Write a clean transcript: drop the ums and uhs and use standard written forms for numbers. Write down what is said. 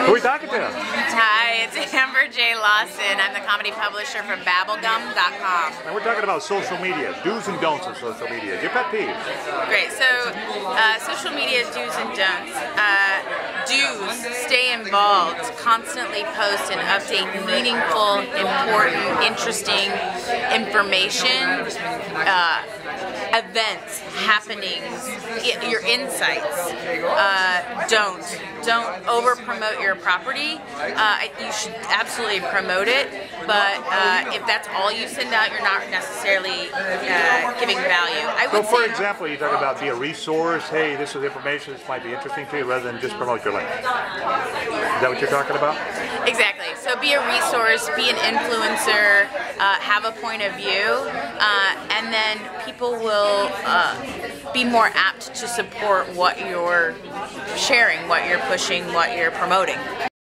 Who are we talking to? Hi, it's Amber J. Lawson. I'm the comedy publisher from Babblegum.com. And we're talking about social media, do's and don'ts of social media. Your pet peeves. Great. So, social media do's and don'ts. Do's, stay involved, constantly post and update meaningful, important, interesting information, events, happenings, your insights. Don't over promote your property. You should absolutely promote it, but if that's all you send out, you're not necessarily giving value. So for example, you talk about be a resource, hey, this is information, this might be interesting to you, rather than just promote your link. Is that what you're talking about? Exactly. So be a resource, be an influencer, have a point of view, and then people will be more apt to support what you're sharing, what you're pushing, what you're promoting.